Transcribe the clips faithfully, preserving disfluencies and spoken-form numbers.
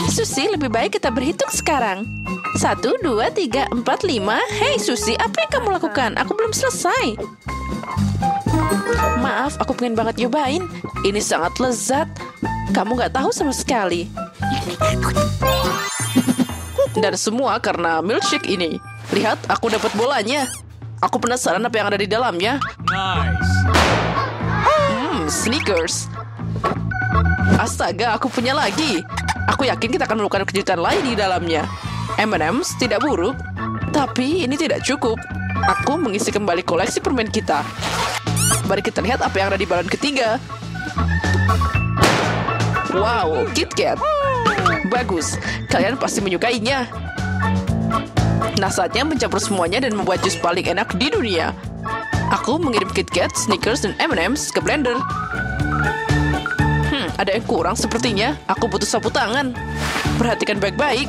Susi, lebih baik kita berhitung sekarang. Satu, dua, tiga, empat, lima. Hei Susi, apa yang kamu lakukan? Aku belum selesai. Maaf, aku pengen banget nyobain. Ini sangat lezat. Kamu gak tahu sama sekali. Dan semua karena milkshake ini. Lihat, aku dapat bolanya. Aku penasaran apa yang ada di dalamnya. Nice. Hmm, Snickers. Astaga, aku punya lagi. Aku yakin kita akan menemukan kejutan lain di dalamnya. M and M's tidak buruk, tapi ini tidak cukup. Aku mengisi kembali koleksi permen kita. Mari kita lihat apa yang ada di balon ketiga. Wow, KitKat. Bagus, kalian pasti menyukainya. Nah, saatnya mencampur semuanya dan membuat jus paling enak di dunia. Aku mengirim KitKat, Snickers, dan M and M's ke blender. Hmm, ada yang kurang sepertinya. Aku butuh sapu tangan. Perhatikan baik-baik.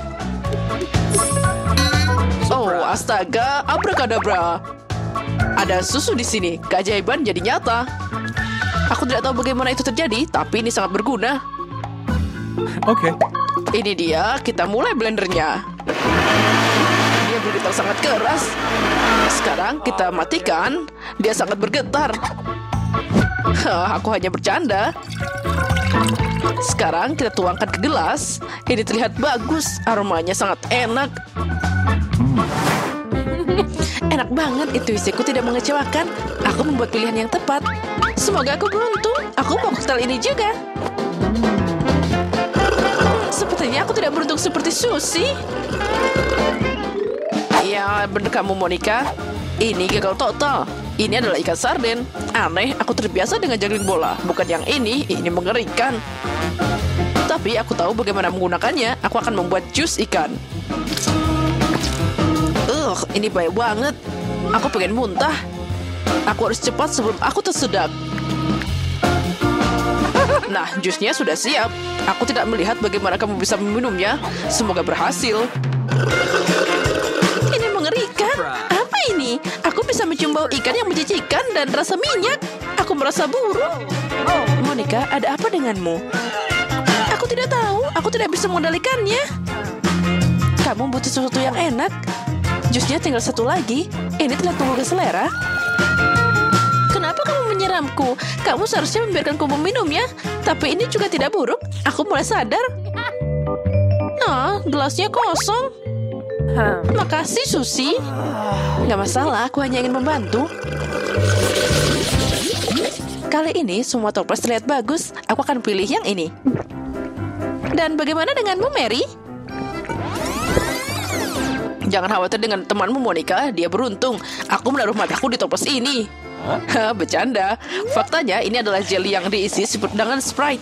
Oh, astaga, abrakadabra. Ada susu di sini. Keajaiban jadi nyata. Aku tidak tahu bagaimana itu terjadi, tapi ini sangat berguna. Oke. Ini dia, kita mulai blendernya. Dia bergetar sangat keras. Sekarang kita matikan. Dia sangat bergetar. Hah, aku hanya bercanda. Sekarang kita tuangkan ke gelas. Ini terlihat bagus. Aromanya sangat enak. Enak banget, intuisiku tidak mengecewakan. Aku membuat pilihan yang tepat. Semoga aku beruntung. Aku mau koktail ini juga. Sepertinya aku tidak beruntung seperti Susi. Ya, benar kamu, Monica. Ini gagal total. Ini adalah ikan sarden. Aneh, aku terbiasa dengan juggling bola. Bukan yang ini, ini mengerikan. Tapi aku tahu bagaimana menggunakannya. Aku akan membuat jus ikan. Ugh, ini bahaya banget. Aku pengen muntah. Aku harus cepat sebelum aku tersedak. Nah, jusnya sudah siap. Aku tidak melihat bagaimana kamu bisa meminumnya. Semoga berhasil. Ini mengerikan. Apa ini? Aku bisa mencium bau ikan yang menjijikan dan rasa minyak. Aku merasa buruk. Monica, ada apa denganmu? Aku tidak tahu. Aku tidak bisa mengendalikannya. Kamu butuh sesuatu yang enak. Jusnya tinggal satu lagi. Ini terlihat menggugah selera. Kenapa kamu menyiramku? Kamu seharusnya membiarkanku meminumnya. Tapi ini juga tidak buruk. Aku mulai sadar. Nah, gelasnya kosong. Makasih, Susi. Gak masalah, aku hanya ingin membantu. Kali ini semua toples terlihat bagus. Aku akan pilih yang ini. Dan bagaimana denganmu, Mary? Jangan khawatir dengan temanmu, Monica. Dia beruntung. Aku menaruh mataku di toples ini. Hah? Bercanda. Faktanya ini adalah jelly yang diisi dengan Sprite.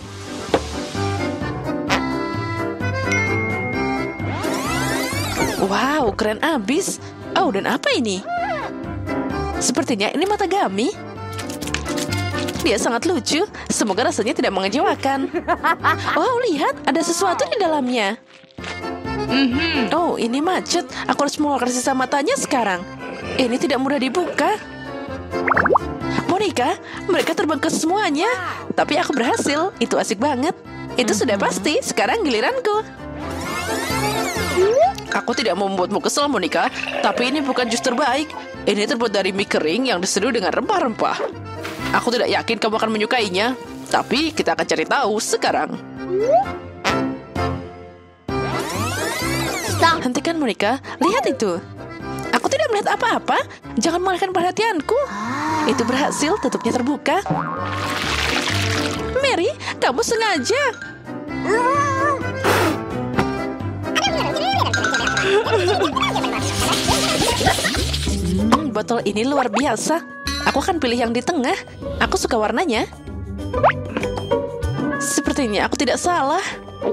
Wow, keren abis. Oh, dan apa ini? Sepertinya ini mata Gami. Dia sangat lucu. Semoga rasanya tidak mengecewakan. Wow, lihat. Ada sesuatu di dalamnya. Oh, ini macet. Aku harus mengeluarkan sisa matanya sekarang. Ini tidak mudah dibuka. Monica, mereka terbang ke semuanya. Tapi aku berhasil. Itu asik banget. Itu sudah pasti. Sekarang giliranku. Aku tidak mau membuatmu kesel, Monica. Tapi ini bukan jus terbaik. Ini terbuat dari mie kering yang diseduh dengan rempah-rempah. Aku tidak yakin kamu akan menyukainya. Tapi kita akan cari tahu sekarang. Hentikan, Monica. Lihat itu. Aku tidak melihat apa-apa. Jangan mengalihkan perhatianku. Itu berhasil, tutupnya terbuka. Mary, kamu sengaja. Hmm, botol ini luar biasa. Aku akan pilih yang di tengah. Aku suka warnanya. Sepertinya aku tidak salah.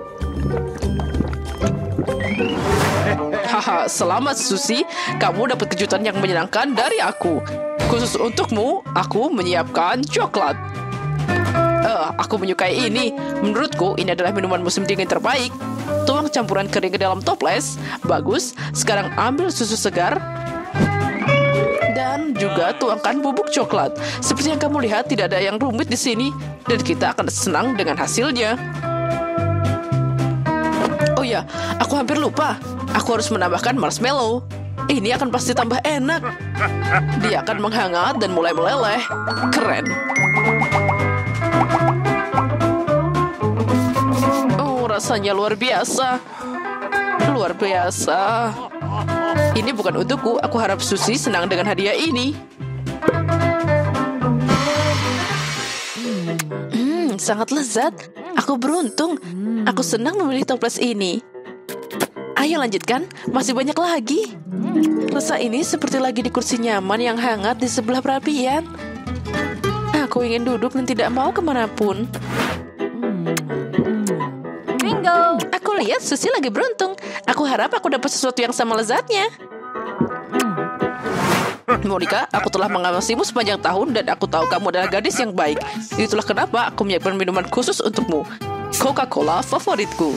Haha, selamat Susi. Kamu dapat kejutan yang menyenangkan dari aku. Khusus untukmu, aku menyiapkan coklat. Uh, aku menyukai ini. Menurutku, ini adalah minuman musim dingin terbaik. Tuang campuran kering ke dalam toples. Bagus. Sekarang ambil susu segar. Dan juga tuangkan bubuk coklat. Seperti yang kamu lihat, tidak ada yang rumit di sini. Dan kita akan senang dengan hasilnya. Oh ya, aku hampir lupa. Aku harus menambahkan marshmallow. Ini akan pasti tambah enak. Dia akan menghangat dan mulai meleleh. Keren. Oh, rasanya luar biasa. Luar biasa. Ini bukan untukku. Aku harap Susie senang dengan hadiah ini. Hmm, sangat lezat. Aku beruntung. Aku senang memilih toples ini. Ayo lanjutkan. Masih banyak lagi. Rasa ini seperti lagi di kursi nyaman yang hangat di sebelah perapian. Aku ingin duduk dan tidak mau kemanapun. Bingo! Aku lihat Susie lagi beruntung. Aku harap aku dapat sesuatu yang sama lezatnya. Monica, aku telah mengawasimu sepanjang tahun dan aku tahu kamu adalah gadis yang baik. Itulah kenapa aku menyiapkan minuman khusus untukmu. Coca-Cola favoritku.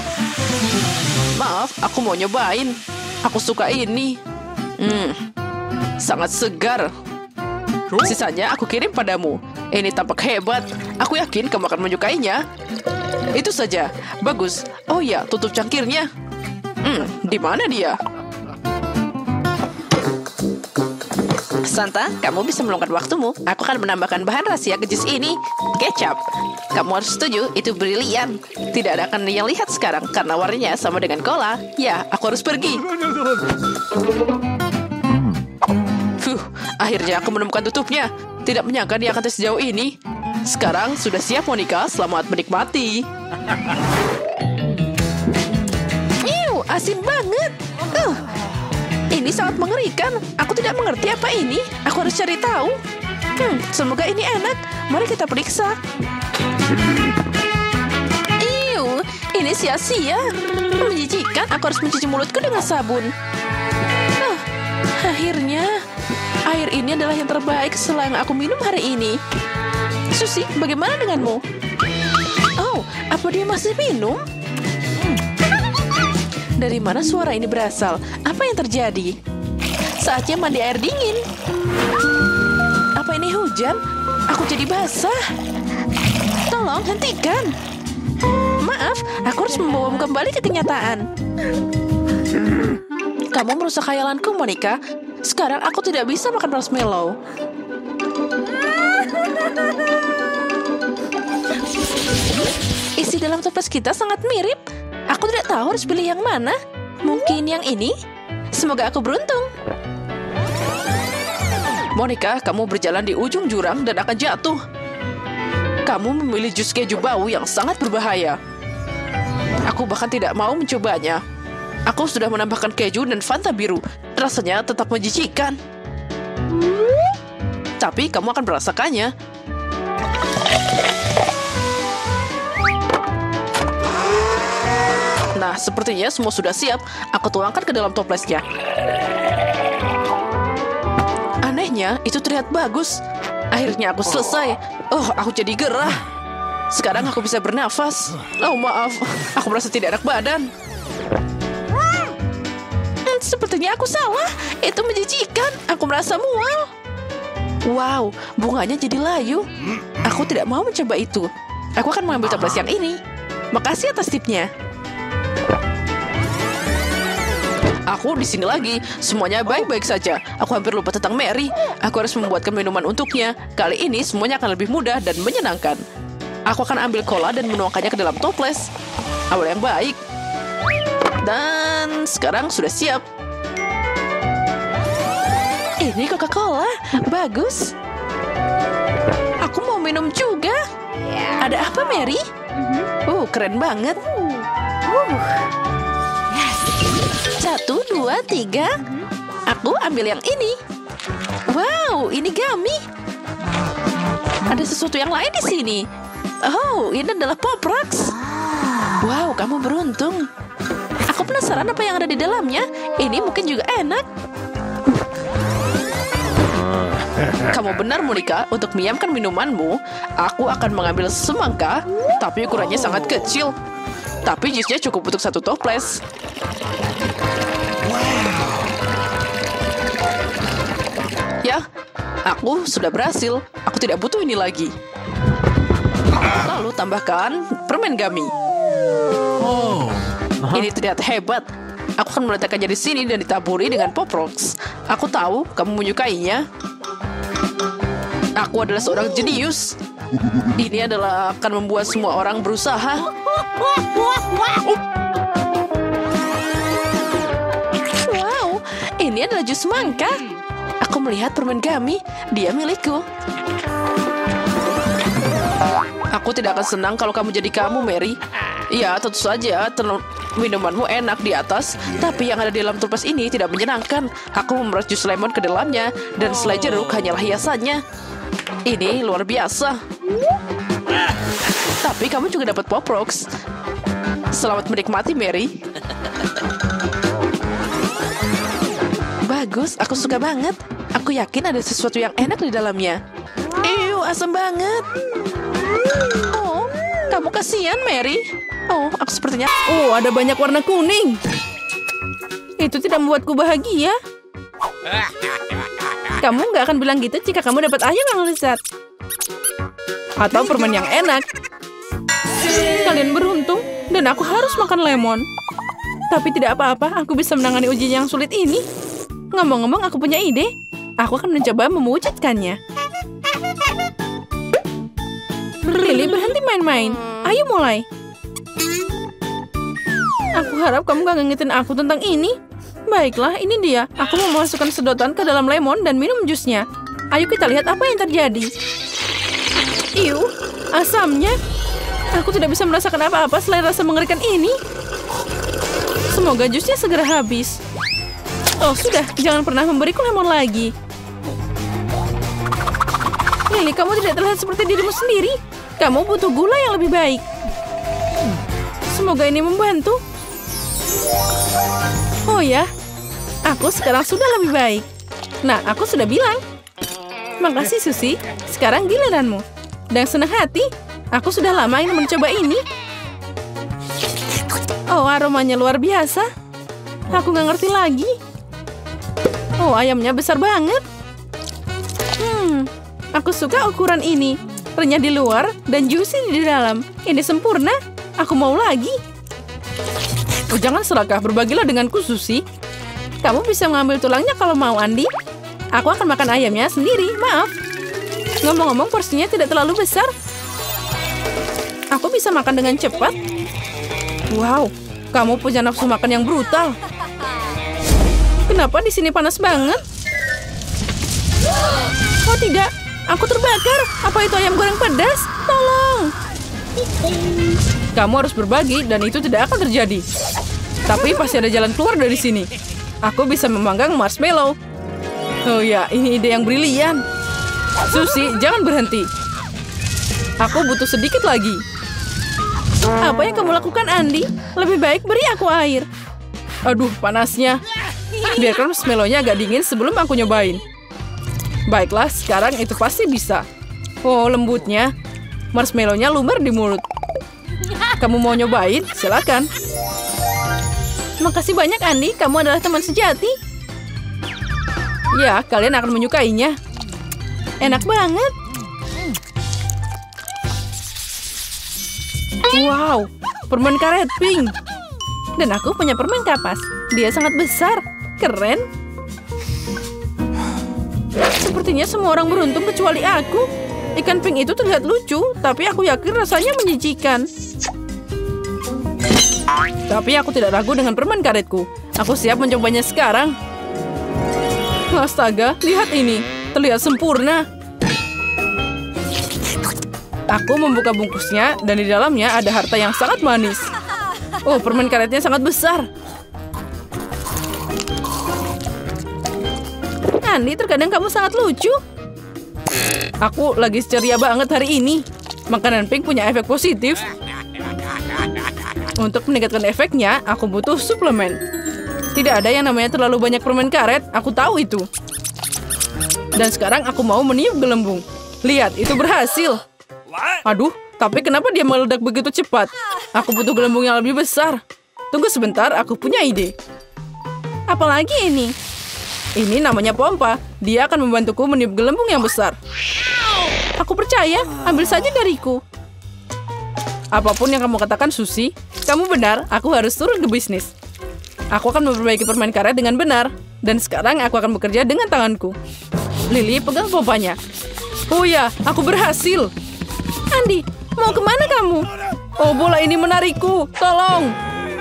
Maaf, aku mau nyobain. Aku suka ini. Hmm, sangat segar. Sisanya aku kirim padamu. Ini tampak hebat. Aku yakin kamu akan menyukainya. Itu saja. Bagus. Oh ya, tutup cangkirnya. Hmm, di mana dia? Santa, kamu bisa meluangkan waktumu. Aku akan menambahkan bahan rahasia ke jus ini. Kecap. Kamu harus setuju, itu brilian. Tidak ada akan yang lihat sekarang karena warnanya sama dengan cola. Ya, aku harus pergi. Fuh, akhirnya aku menemukan tutupnya. Tidak menyangka dia akan sejauh ini. Sekarang sudah siap, Monica. Selamat menikmati. Iu, asin banget. Uh, ini sangat mengerikan. Aku tidak mengerti apa ini. Aku harus cari tahu. Hmm, semoga ini enak. Mari kita periksa. Iu, ini sia-sia. Menjijikan. Aku harus mencuci mulutku dengan sabun. Oh, akhirnya, air ini adalah yang terbaik setelah yang aku minum hari ini. Susie, bagaimana denganmu? Oh, apa dia masih minum? Dari mana suara ini berasal? Apa yang terjadi? Saatnya mandi air dingin. Apa ini hujan? Aku jadi basah. Tolong hentikan. Maaf, aku harus membawamu kembali ke kenyataan. Kamu merusak khayalanku, Monica. Sekarang aku tidak bisa makan marshmallow. Isi dalam toples kita sangat mirip. Aku tidak tahu harus pilih yang mana. Mungkin yang ini? Semoga aku beruntung. Monica, kamu berjalan di ujung jurang dan akan jatuh. Kamu memilih jus keju bau yang sangat berbahaya. Aku bahkan tidak mau mencobanya. Aku sudah menambahkan keju dan Fanta biru. Rasanya tetap menjijikan. Tapi kamu akan merasakannya. Nah, sepertinya semua sudah siap. Aku tuangkan ke dalam toplesnya. Anehnya, itu terlihat bagus. Akhirnya aku selesai. Oh, aku jadi gerah. Sekarang aku bisa bernafas. Oh, maaf. Aku merasa tidak enak badan. Hmm, sepertinya aku salah. Itu menjijikan. Aku merasa mual. Wow, bunganya jadi layu. Aku tidak mau mencoba itu. Aku akan mengambil toples yang ini. Makasih atas tipnya. Aku di sini lagi. Semuanya baik-baik saja. Aku hampir lupa tentang Mary. Aku harus membuatkan minuman untuknya. Kali ini semuanya akan lebih mudah dan menyenangkan. Aku akan ambil cola dan menuangkannya ke dalam toples. Awal yang baik. Dan sekarang sudah siap. Ini Coca-Cola. Bagus. Aku mau minum juga. Ada apa, Mary? Oh, keren banget. Satu, dua, tiga. Aku ambil yang ini. Wow, ini gummy. Ada sesuatu yang lain di sini. Oh, ini adalah Pop Rocks. Wow, kamu beruntung. Aku penasaran apa yang ada di dalamnya. Ini mungkin juga enak. Kamu benar, Monica. Untuk menyiapkan minumanmu, aku akan mengambil semangka, tapi ukurannya sangat kecil. Tapi jusnya cukup untuk satu toples. Ya, aku sudah berhasil. Aku tidak butuh ini lagi. Lalu tambahkan permen gummy. Oh. Ini terlihat hebat. Aku akan meletakkannya di sini dan ditaburi dengan Pop Rocks. Aku tahu kamu menyukainya. Aku adalah seorang jenius. Ini adalah akan membuat semua orang berusaha. Wow, ini adalah jus mangga. Aku melihat permen gummy. Dia milikku. Aku tidak akan senang kalau kamu jadi kamu, Mary. Ya, tentu saja minumanmu enak di atas, tapi yang ada di dalam tuples ini tidak menyenangkan. Aku memeras jus lemon ke dalamnya, dan selai jeruk hanyalah hiasannya. Ini luar biasa. Tapi kamu juga dapat Pop Rocks. Selamat menikmati, Mary. Bagus, aku suka banget. Aku yakin ada sesuatu yang enak di dalamnya. Ew, asam banget. Oh, kamu kasihan, Mary. Oh, aku sepertinya... Oh, ada banyak warna kuning. Itu tidak membuatku bahagia. Kamu nggak akan bilang gitu jika kamu dapat ayam yang lezat. Atau permen yang enak. Kalian beruntung, dan aku harus makan lemon. Tapi tidak apa-apa, aku bisa menangani ujian yang sulit ini. Ngomong-ngomong, aku punya ide. Aku akan mencoba mewujudkannya. Lily, berhenti main-main. Ayo mulai. Aku harap kamu gak ngingetin aku tentang ini. Baiklah, ini dia. Aku mau memasukkan sedotan ke dalam lemon dan minum jusnya. Ayo kita lihat apa yang terjadi. Iu, asamnya. Aku tidak bisa merasakan apa-apa selain rasa mengerikan ini. Semoga jusnya segera habis. Oh, sudah. Jangan pernah memberiku lemon lagi. Lily, kamu tidak terlihat seperti dirimu sendiri. Kamu butuh gula yang lebih baik. Semoga ini membantu. Oh ya, aku sekarang sudah lebih baik. Nah, aku sudah bilang. Makasih, Susie. Sekarang giliranmu. Dan senang hati, aku sudah lama ingin mencoba ini. Oh, aromanya luar biasa. Aku nggak ngerti lagi. Oh, ayamnya besar banget. Hmm, aku suka ukuran ini. Renyah di luar dan juicy di dalam. Ini sempurna. Aku mau lagi. Oh, jangan serakah, berbagilah denganku, Susie. Kamu bisa mengambil tulangnya kalau mau, Andi. Aku akan makan ayamnya sendiri, maaf. Ngomong-ngomong, porsinya tidak terlalu besar. Aku bisa makan dengan cepat. Wow, kamu punya nafsu makan yang brutal. Kenapa di sini panas banget? Oh tidak, aku terbakar. Apa itu ayam goreng pedas? Tolong. Kamu harus berbagi dan itu tidak akan terjadi. Tapi pasti ada jalan keluar dari sini. Aku bisa memanggang marshmallow. Oh ya, ini ide yang brilian. Susie, jangan berhenti. Aku butuh sedikit lagi. Apa yang kamu lakukan, Andi? Lebih baik beri aku air. Aduh, panasnya. Biarkan marshmallow-nya agak dingin sebelum aku nyobain. Baiklah, sekarang itu pasti bisa. Oh, lembutnya. Marshmallow-nya lumer di mulut. Kamu mau nyobain? Silakan. Makasih banyak, Andi. Kamu adalah teman sejati. Ya, kalian akan menyukainya. Enak banget. Wow, permen karet pink. Dan aku punya permen kapas. Dia sangat besar. Keren. Sepertinya semua orang beruntung kecuali aku. Ikan pink itu terlihat lucu, tapi aku yakin rasanya menjijikan. Tapi aku tidak ragu dengan permen karetku. Aku siap mencobanya sekarang. Astaga, lihat ini. Terlihat sempurna. Aku membuka bungkusnya dan di dalamnya ada harta yang sangat manis. Oh, permen karetnya sangat besar. Andi, terkadang kamu sangat lucu. Aku lagi ceria banget hari ini. Makanan pink punya efek positif. Untuk meningkatkan efeknya, aku butuh suplemen. Tidak ada yang namanya terlalu banyak permen karet, aku tahu itu. Dan sekarang aku mau meniup gelembung. Lihat, itu berhasil. Aduh, tapi kenapa dia meledak begitu cepat? Aku butuh gelembung yang lebih besar. Tunggu sebentar, aku punya ide. Apalagi ini? Ini namanya pompa. Dia akan membantuku meniup gelembung yang besar. Aku percaya, ambil saja dariku. Apapun yang kamu katakan, Susi, kamu benar, aku harus turun ke bisnis. Aku akan memperbaiki permen karet dengan benar. Dan sekarang aku akan bekerja dengan tanganku. Lily pegang pompanya. Oh ya, aku berhasil. Andy, mau kemana kamu? Oh, bola ini menarikku. Tolong.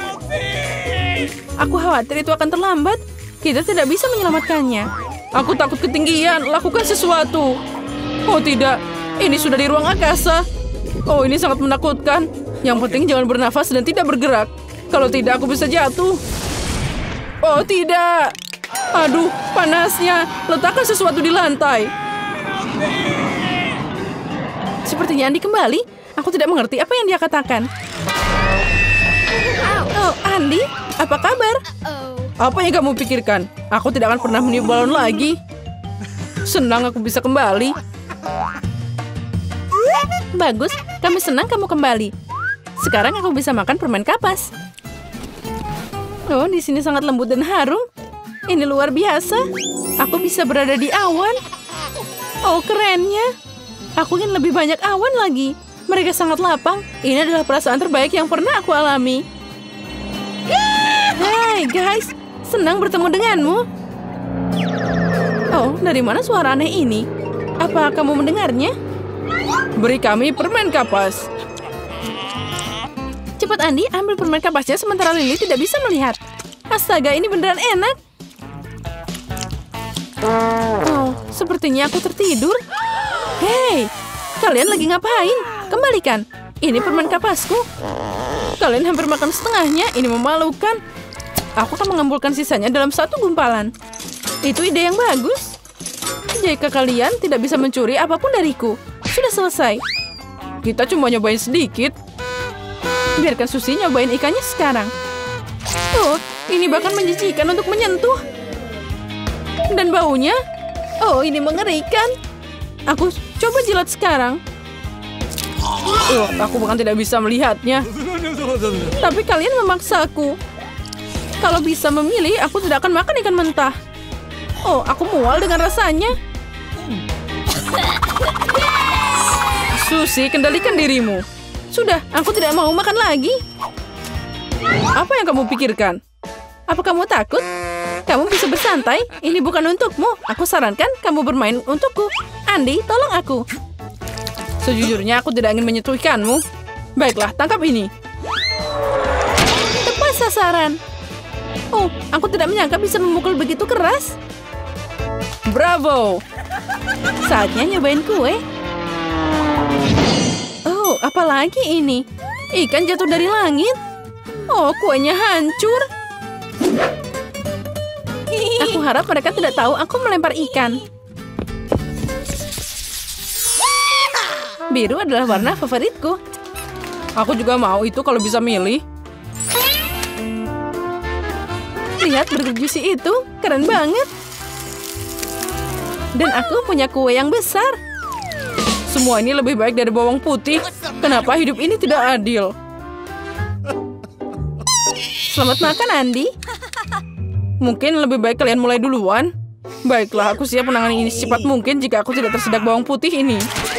Aku khawatir itu akan terlambat. Kita tidak bisa menyelamatkannya. Aku takut ketinggian. Lakukan sesuatu. Oh tidak, ini sudah di ruang angkasa. Oh, ini sangat menakutkan. Yang penting jangan bernafas dan tidak bergerak. Kalau tidak, aku bisa jatuh. Oh tidak. Aduh, panasnya. Letakkan sesuatu di lantai. Sepertinya Andy kembali. Aku tidak mengerti apa yang dia katakan. Oh, Andy, apa kabar? Apa yang kamu pikirkan? Aku tidak akan pernah meniup balon lagi. Senang aku bisa kembali. Bagus, kami senang kamu kembali. Sekarang aku bisa makan permen kapas. Oh, di sini sangat lembut dan harum. Ini luar biasa. Aku bisa berada di awan. Oh, kerennya. Aku ingin lebih banyak awan lagi. Mereka sangat lapang. Ini adalah perasaan terbaik yang pernah aku alami. Hai guys, senang bertemu denganmu. Oh, dari mana suara aneh ini? Apa kamu mendengarnya? Beri kami permen kapas. Cepat Andy, ambil permen kapasnya sementara Lily tidak bisa melihat. Astaga, ini beneran enak. Oh, sepertinya aku tertidur. Hei, kalian lagi ngapain? Kembalikan. Ini permen kapasku. Kalian hampir makan setengahnya. Ini memalukan. Aku akan mengumpulkan sisanya dalam satu gumpalan. Itu ide yang bagus. Jika kalian tidak bisa mencuri apapun dariku, sudah selesai. Kita cuma nyobain sedikit. Biarkan Susi nyobain ikannya sekarang. Oh, ini bahkan menjijikan untuk menyentuh. Dan baunya, oh ini mengerikan. Aku coba jilat sekarang. Oh, aku bahkan tidak bisa melihatnya. Tapi kalian memaksaku. Kalau bisa memilih, aku tidak akan makan ikan mentah. Oh, aku mual dengan rasanya. Susi, kendalikan dirimu. Sudah, aku tidak mau makan lagi. Apa yang kamu pikirkan? Apa kamu takut? Kamu bisa bersantai. Ini bukan untukmu. Aku sarankan kamu bermain untukku. Andy, tolong aku. Sejujurnya aku tidak ingin menyetuikanmu. Baiklah, tangkap ini. Tepat sasaran. Oh, aku tidak menyangka bisa memukul begitu keras. Bravo. Saatnya nyobain kue. Oh, apalagi ini? Ikan jatuh dari langit. Oh, kuenya hancur. Aku harap mereka tidak tahu aku melempar ikan. Biru adalah warna favoritku. Aku juga mau itu kalau bisa milih. Lihat burger juicy itu, keren banget. Dan aku punya kue yang besar. Semua ini lebih baik dari bawang putih. Kenapa hidup ini tidak adil? Selamat makan, Andy. Mungkin lebih baik kalian mulai duluan. Baiklah, aku siap menangani ini secepat mungkin jika aku tidak tersedak bawang putih ini.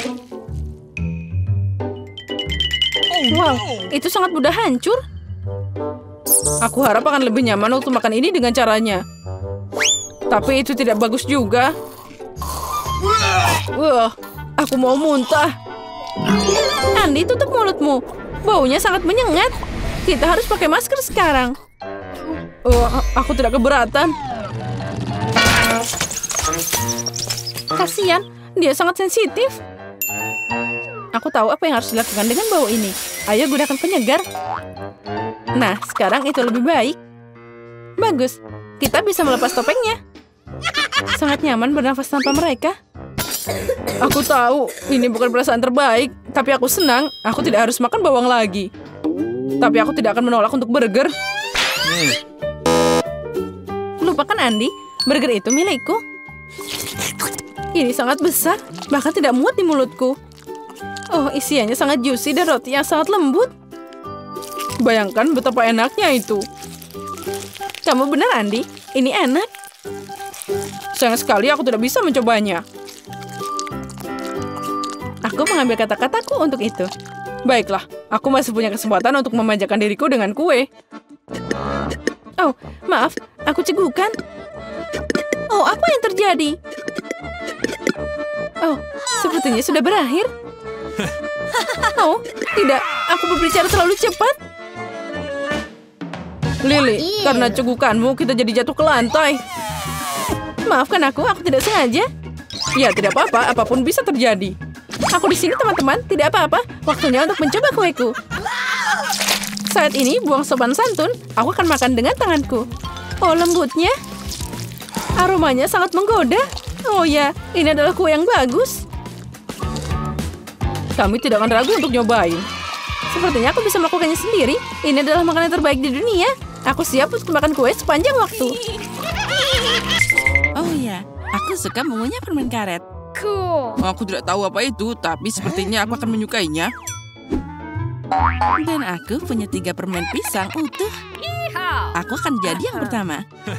Wow, itu sangat mudah hancur. Aku harap akan lebih nyaman untuk makan ini dengan caranya. Tapi itu tidak bagus juga. Wah, aku mau muntah. Andy, tutup mulutmu. Baunya sangat menyengat. Kita harus pakai masker sekarang. Oh, aku tidak keberatan. Kasian, dia sangat sensitif. Aku tahu apa yang harus dilakukan dengan bau ini. Ayo gunakan penyegar. Nah, sekarang itu lebih baik. Bagus, kita bisa melepas topengnya. Sangat nyaman bernafas tanpa mereka. Aku tahu, ini bukan perasaan terbaik. Tapi aku senang, aku tidak harus makan bawang lagi. Tapi aku tidak akan menolak untuk burger. Hmm. Lupakan Andy, burger itu milikku. Ini sangat besar, bahkan tidak muat di mulutku. Oh, isiannya sangat juicy dan roti yang sangat lembut. Bayangkan betapa enaknya itu. Kamu benar, Andy. Ini enak. Sayang sekali aku tidak bisa mencobanya. Aku mengambil kata-kataku untuk itu. Baiklah, aku masih punya kesempatan untuk memanjakan diriku dengan kue. Oh, maaf, aku cegukan. Oh, apa yang terjadi? Oh, sepertinya sudah berakhir. Oh, tidak, aku berbicara terlalu cepat. Lily, karena cegukanmu kita jadi jatuh ke lantai. Maafkan aku, aku tidak sengaja. Ya, tidak apa-apa, apapun bisa terjadi. Aku di sini, teman-teman. Tidak apa-apa. Waktunya untuk mencoba kueku. Saat ini, buang sopan santun. Aku akan makan dengan tanganku. Oh, lembutnya. Aromanya sangat menggoda. Oh ya, ini adalah kue yang bagus. Kami tidak akan ragu untuk nyobain. Sepertinya aku bisa melakukannya sendiri. Ini adalah makanan terbaik di dunia. Aku siap untuk makan kue sepanjang waktu. Oh ya, aku suka mengunyah permen karet. Cool. Aku tidak tahu apa itu, tapi sepertinya aku akan menyukainya. Dan aku punya tiga permen pisang utuh. Aku akan jadi yang pertama.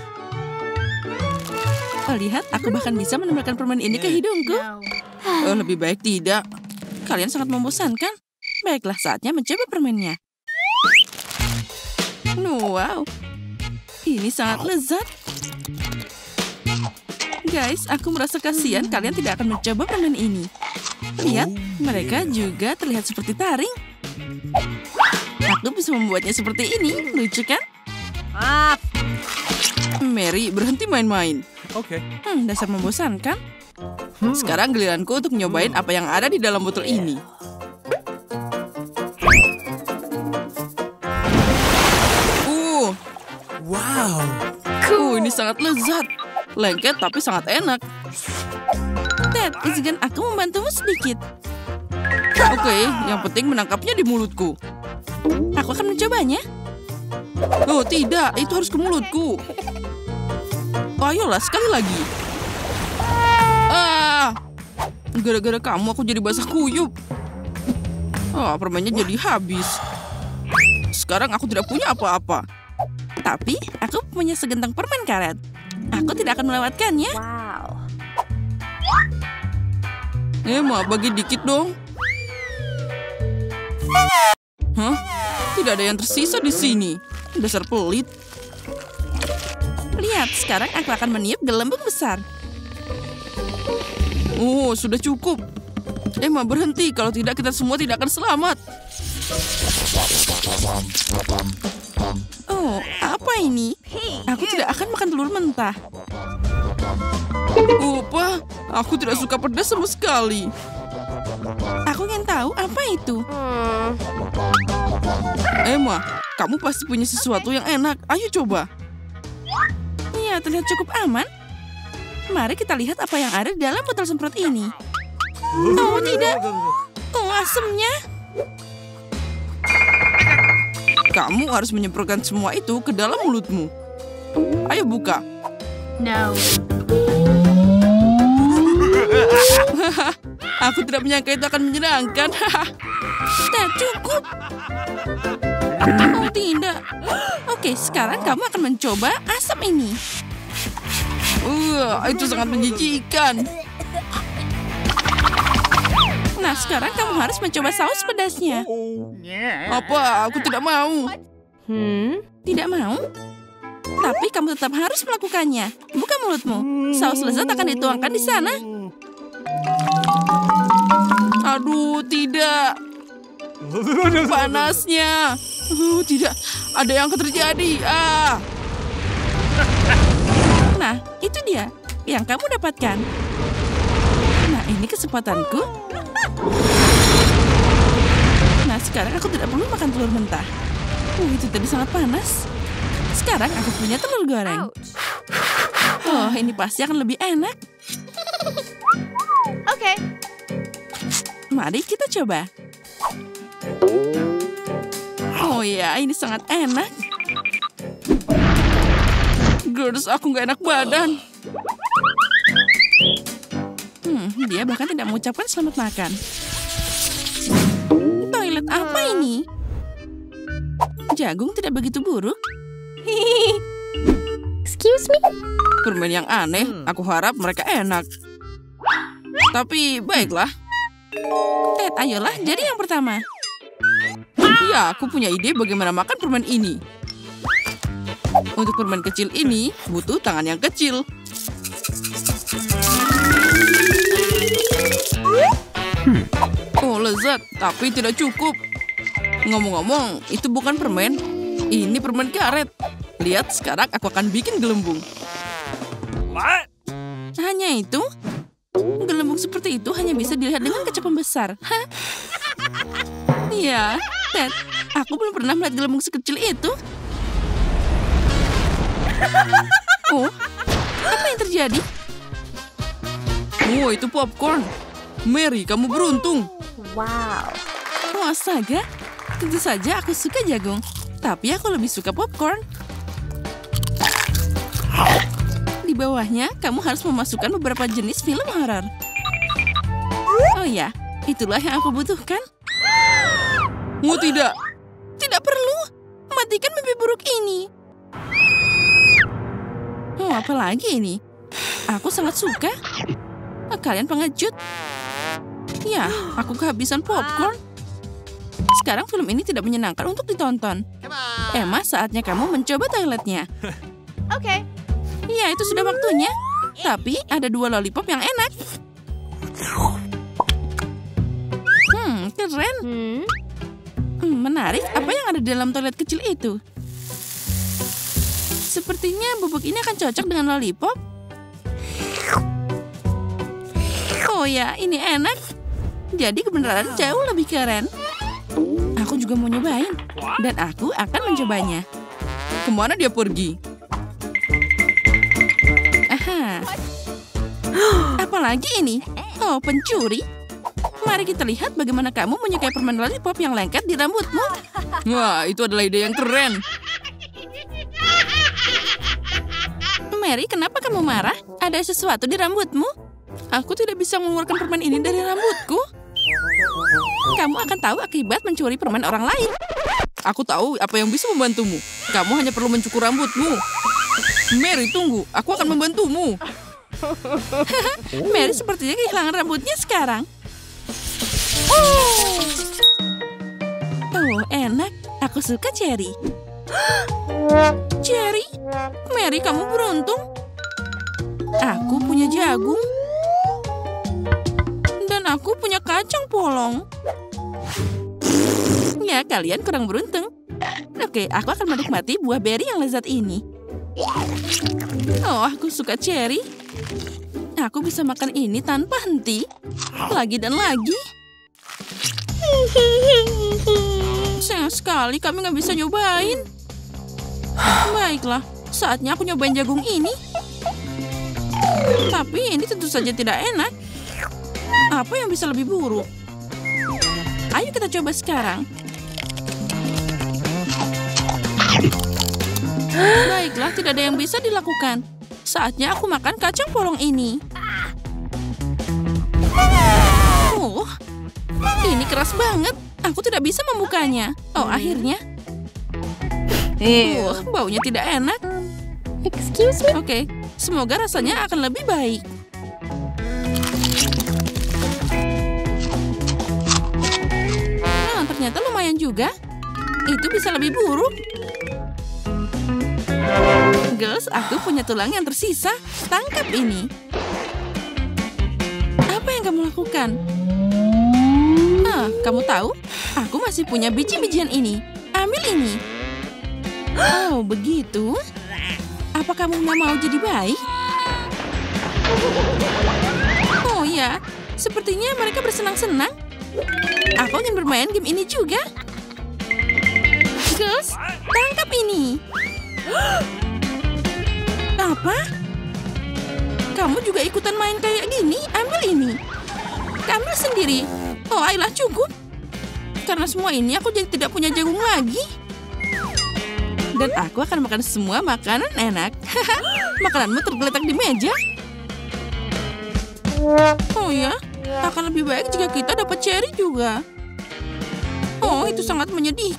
Oh, lihat, aku bahkan bisa menempelkan permen ini ke hidungku. Oh, lebih baik tidak. Kalian sangat membosankan. Baiklah, saatnya mencoba permennya. Wow, ini sangat lezat. Guys, aku merasa kasihan kalian tidak akan mencoba permen ini. Lihat, mereka juga terlihat seperti taring. Aku bisa membuatnya seperti ini. Lucu kan? Maaf. Mary, berhenti main-main. Oke. Hmm, dasar membosankan. Sekarang giliranku untuk nyobain apa yang ada di dalam botol ini. Uh, Wow. uh, ini sangat lezat. Lengket tapi sangat enak. Ted, izinkan aku membantumu sedikit. Oke, yang penting menangkapnya di mulutku. Aku akan mencobanya. Oh tidak, itu harus ke mulutku. Ayolah, sekali lagi. Ah, gara-gara kamu aku jadi basah kuyup. Oh, permennya jadi habis. Sekarang aku tidak punya apa-apa. Tapi aku punya segentang permen karet. Aku tidak akan melewatkannya. Wow. Emma, bagi dikit dong. Hah? Tidak ada yang tersisa di sini. Dasar pelit. Lihat, sekarang aku akan meniup gelembung besar. Oh, sudah cukup. Emma, berhenti. Kalau tidak, kita semua tidak akan selamat. Oh, apa ini? Aku tidak akan makan telur mentah. Apa? Aku tidak suka pedas sama sekali. Aku ingin tahu apa itu. Emma, kamu pasti punya sesuatu yang enak. Ayo coba. Iya, terlihat cukup aman. Mari kita lihat apa yang ada di dalam botol semprot ini. Oh, tidak. Oh, asemnya. Kamu harus menyemprotkan semua itu ke dalam mulutmu. Ayo buka. No. Aku tidak menyangka itu akan menyenangkan. Tidak cukup. Oh tidak. Oke, sekarang kamu akan mencoba asam ini. Uh, itu sangat menjijikan. Nah, sekarang kamu harus mencoba saus pedasnya. Apa? Aku tidak mau. Hmm? Tidak mau? Tapi kamu tetap harus melakukannya. Buka mulutmu. Saus lezat akan dituangkan di sana. Aduh, tidak. Panasnya. Uh, tidak. Ada yang akan terjadi. Ah. Nah, itu dia yang kamu dapatkan. Nah, ini kesempatanku. Nah, sekarang aku tidak perlu makan telur mentah. Uh, itu tadi sangat panas. Sekarang aku punya telur goreng. Oh, ini pasti akan lebih enak. Oke. Mari kita coba. Oh ya, ini sangat enak. Girls, aku nggak enak badan. Hmm, dia bahkan tidak mengucapkan selamat makan. Toilet apa ini? Jagung tidak begitu buruk. Excuse me? Permen yang aneh, aku harap mereka enak. Tapi baiklah. Ted, ayolah jadi yang pertama. Ya, aku punya ide bagaimana makan permen ini. Untuk permen kecil ini, butuh tangan yang kecil. Oh, lezat, tapi tidak cukup. Ngomong-ngomong, itu bukan permen. Ini permen karet. Lihat, sekarang aku akan bikin gelembung. What? Hanya itu? Gelembung seperti itu hanya bisa dilihat dengan kaca pembesar. Hah? Iya, Ted. Aku belum pernah melihat gelembung sekecil itu. Oh, apa yang terjadi? Oh, itu popcorn. Mary, kamu beruntung. Wow. Oh, astaga. Tentu saja aku suka jagung. Tapi aku lebih suka popcorn. Di bawahnya, kamu harus memasukkan beberapa jenis film horor. Oh ya, itulah yang aku butuhkan. Oh tidak. Tidak perlu. Matikan mimpi buruk ini. Oh, apa lagi ini? Aku sangat suka. Oh, kalian pengecut. Ya, aku kehabisan popcorn. Sekarang film ini tidak menyenangkan untuk ditonton. Emma, saatnya kamu mencoba toiletnya. Oke. Ya, itu sudah waktunya. Tapi ada dua lollipop yang enak. Hmm, keren. Hmm. Hmm, menarik. Apa yang ada di dalam toilet kecil itu? Sepertinya bubuk ini akan cocok dengan lollipop. Oh ya, ini enak. Jadi kebenaran jauh lebih keren. Aku juga mau nyobain. Dan aku akan mencobanya. Kemana dia pergi? Aha. Apalagi ini? Oh, pencuri. Mari kita lihat bagaimana kamu menyukai permen lollipop yang lengket di rambutmu. Wah, itu adalah ide yang keren. Mary, kenapa kamu marah? Ada sesuatu di rambutmu? Aku tidak bisa mengeluarkan permen ini dari rambutku. Kamu akan tahu akibat mencuri permen orang lain. Aku tahu apa yang bisa membantumu. Kamu hanya perlu mencukur rambutmu. Mary, tunggu. Aku akan membantumu. Mary sepertinya kehilangan rambutnya sekarang. Oh, oh enak. Aku suka cherry. Cherry? Mary, kamu beruntung. Aku punya jagung. Dan aku punya kacang polong. Ya, kalian kurang beruntung. Oke, aku akan menikmati buah beri yang lezat ini. Oh, aku suka cherry. Aku bisa makan ini tanpa henti. Lagi dan lagi. Sayang sekali kami nggak bisa nyobain. Baiklah, saatnya aku nyobain jagung ini. Tapi ini tentu saja tidak enak. Apa yang bisa lebih buruk? Ayo kita coba sekarang. Baiklah, tidak ada yang bisa dilakukan. Saatnya aku makan kacang polong ini. Oh, ini keras banget. Aku tidak bisa membukanya. Oh, akhirnya. Uh, baunya tidak enak. Excuse me? Oke, semoga rasanya akan lebih baik. Nah, ternyata lumayan juga. Itu bisa lebih buruk. Girls, aku punya tulang yang tersisa. Tangkap ini. Apa yang kamu lakukan? Ah, kamu tahu? Aku masih punya biji-bijian ini. Ambil ini. Oh, begitu? Apa kamu nggak mau jadi baik? Oh ya, sepertinya mereka bersenang-senang. Aku ingin bermain game ini juga. Girls, tangkap ini. Apa? Kamu juga ikutan main kayak gini? Ambil ini. Ambil sendiri. Oh, ayolah cukup. Karena semua ini aku jadi tidak punya jagung lagi. Dan aku akan makan semua makanan enak. Makananmu tergeletak di meja. Oh ya, akan lebih baik jika kita dapat cherry juga. Oh, itu sangat menyedihkan.